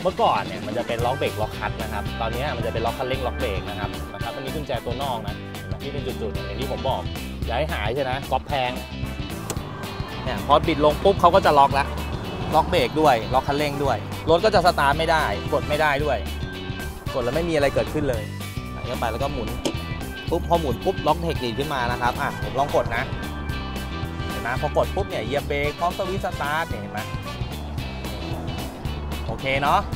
มื่อก่อนเนี่ยมันจะเป็นล็อกเบรกล็อกคัทนะครับตอนนี้มันจะเป็นล็อกคันเร่งล็อกเบรกนะครับอันนี้กุญแจตัวนอกนะที่เป็นจุดๆอย่างที่ผมบอกอย่าให้หายใช่ไหมก๊อปแพงเนี่ยพอบิดลงปุ๊บเขาก็จะล็อกแล้วล็อกเบรกด้วยล็อกคันเร่งด้วยรถก็จะสตาร์ทไม่ได้กดไม่ได้ด้วยกดแล้วไม่มีอะไรเกิดขึ้นเลยใส่เข้าไปแล้วก็หมุนปุ๊บพอหมุนปุ๊บล็อกเทคดีขึ้นมานะครับผมลองกดนะเห็นไหมพอกดปุ๊บเนี่ยเหยียบเบรกพร้อมสวิตช์สตาร์ทเห็นไหมโอเคเนาะ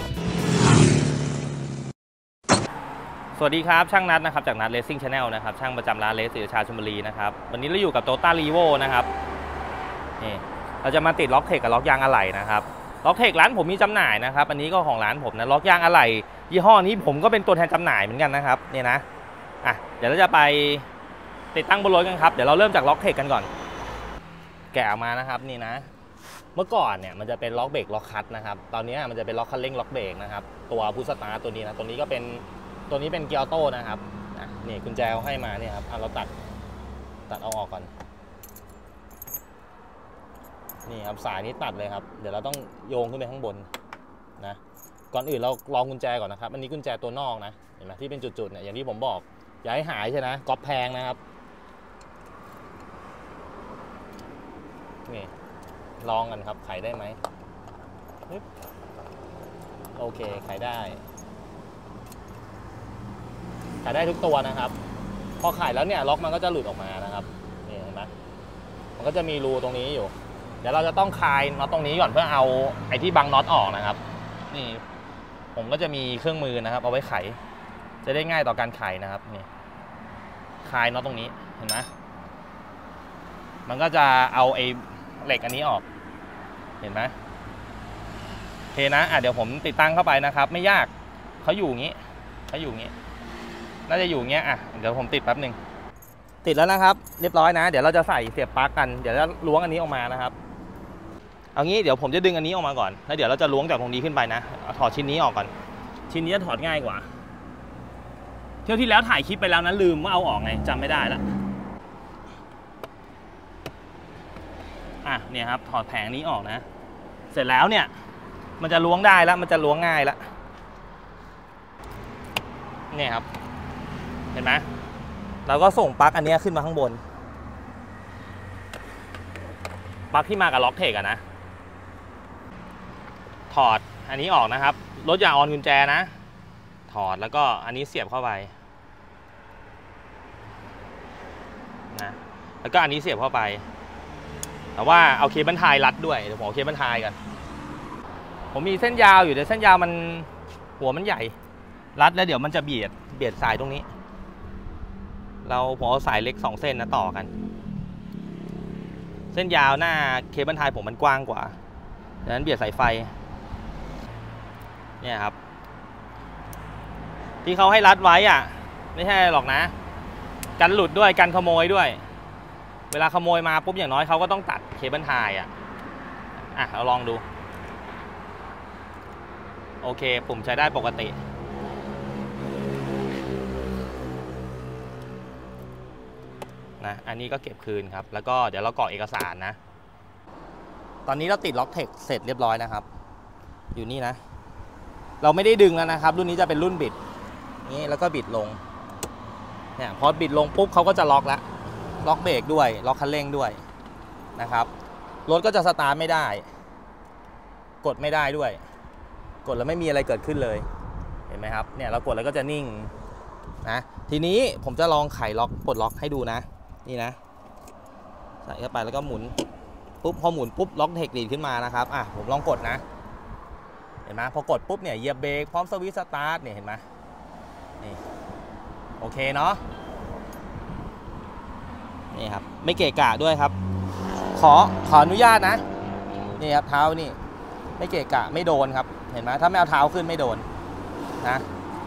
สวัสดีครับช่างนัทนะครับจากนัทเลสซิ่งชาแนลนะครับช่างประจำร้านเลสศรีราชาชลบุรีนะครับวันนี้เราอยู่กับโตต้ารีโวนะครับนี่เราจะมาติดล็อกเทคกับล็อกยางอะไหล่นะครับล็อกเทคร้านผมมีจำหน่ายนะครับอันนี้ก็ของร้านผมนะล็อกยางอะไหล่ยี่ห้อนี้ผมก็เป็นตัวแทนจำหน่ายเหมือนกันนะครับเนี่ยนะเดี๋ยวเราจะไปติดตั้งบนรถกันครับเดี๋ยวเราเริ่มจากล็อกเทคกันก่อนแกะออกมานะครับนี่นะเมื่อก่อนเนี่ยมันจะเป็นล็อกเบรกล็อกคัทนะครับตอนนี้มันจะเป็นล็อกคันเร่งล็อกเบรกนะครับตัวพุชสตาร์ทตัวนี้นะตัวนี้ก็เป็นตัวนี้เป็นเกียร์ออโต้นะครับนี่กุญแจเขาให้มาเนี่ยครับเราตัดเอาออกก่อนนี่ครับสายนี้ตัดเลยครับเดี๋ยวเราต้องโยงขึ้นไปข้างบนนะก่อนอื่นเราลองกุญแจก่อนนะครับอันนี้กุญแจตัวนอกนะเห็นไหมที่เป็นจุดๆเนี่ยอย่างที่ผมบอกอย่าให้หายใช่ไหมก๊อปแพงนะครับนี่ลองกันครับไขได้ไหมโอเคไขได้ทุกตัวนะครับพอไขแล้วเนี่ยล็อกมันก็จะหลุดออกมานะครับนี่เห็นไหมมันก็จะมีรูตรงนี้อยู่เดี๋ยวเราจะต้องคลายน็อตตรงนี้ก่อนเพื่อเอาไอ้ที่บังน็อตออกนะครับนี่ผมก็จะมีเครื่องมือนะครับเอาไว้ไขจะได้ง่ายต่อการไขนะครับนี่คลายน็อตตรงนี้เห็นไหมมันก็จะเอาไอ้เหล็กอันนี้ออกเห็นไหมโอเคนะเดี๋ยวผมติดตั้งเข้าไปนะครับไม่ยากเขาอยู่อย่างนี้น่าจะอยู่อย่างเงี้ยเดี๋ยวผมติดแป๊บหนึ่งติดแล้วนะครับเรียบร้อยนะเดี๋ยวเราจะใส่เสียบปลั๊กกันเดี๋ยวจะล้วงอันนี้ออกมานะครับเอางี้เดี๋ยวผมจะดึงอันนี้ออกมาก่อนแล้วเดี๋ยวเราจะล้วงจากตรงนี้ขึ้นไปนะถอดชิ้นนี้ออกก่อนชิ้นนี้จะถอดง่ายกว่าเที่ยวที่แล้วถ่ายคลิปไปแล้วนะลืมว่าเอาออกไงจำไม่ได้แล้วเนี่ยครับถอดแผงนี้ออกนะเสร็จแล้วเนี่ยมันจะล้วงได้แล้วมันจะล้วงง่ายแล้วเนี่ยครับเห็นไหมเราก็ส่งปลั๊กอันนี้ขึ้นมาข้างบนปลั๊กที่มากับล็อกเทคนะถอดอันนี้ออกนะครับรถอย่าออนกุญแจนะถอดแล้วก็อันนี้เสียบเข้าไปนะแล้วก็อันนี้เสียบเข้าไปแต่ว่าเอาเคเบิลไทยรัดด้วยเดี๋ยวผมเอาเคเบิลไทยกันผมมีเส้นยาวอยู่แต่เส้นยาวมันหัวมันใหญ่รัดแล้วเดี๋ยวมันจะเบียดสายตรงนี้ผมเอาสายเล็ก2เส้นนะต่อกันเส้นยาวหน้าเคเบิลไทยผมมันกว้างกว่าดังนั้นเบียดสายไฟเนี่ยครับที่เขาให้รัดไว้ไม่ใช่หรอกนะกันหลุดด้วยกันขโมยด้วยเวลาขโมยมาปุ๊บอย่างน้อยเขาก็ต้องตัดเคเบิลไทยเราลองดูโอเคปุ่มใช้ได้ปกตินะอันนี้ก็เก็บคืนครับแล้วก็เดี๋ยวเรากรอกเอกสารนะตอนนี้เราติดล็อกเทคเสร็จเรียบร้อยนะครับอยู่นี่นะเราไม่ได้ดึงแล้วนะครับรุ่นนี้จะเป็นรุ่นบิดนี่แล้วก็บิดลงเนี่ยพอบิดลงปุ๊บเขาก็จะล็อกแล้วล็อกเบรกด้วยล็อกคันเร่งด้วยนะครับรถก็จะสตาร์ทไม่ได้กดไม่ได้ด้วยกดแล้วไม่มีอะไรเกิดขึ้นเลยเห็นไหมครับเนี่ยเรากดแล้วก็จะนิ่งนะทีนี้ผมจะลองไขล็อกปลดล็อกให้ดูนะนี่นะใส่เข้าไปแล้วก็หมุนปุ๊บพอหมุนปุ๊บล็อกเทคดีขึ้นมานะครับผมลองกดนะเห็นไหมพอกดปุ๊บเนี่ยเหยียบเบรกพร้อมสวิตช์สตาร์ทเนี่ยเห็นไหมนี่โอเคเนาะนี่ครับไม่เกะกะด้วยครับขออนุญาตนะนี่ครับเท้านี่ไม่เกะกะไม่โดนครับเห็นไหมถ้าไม่เอาเท้าขึ้นไม่โดนนะ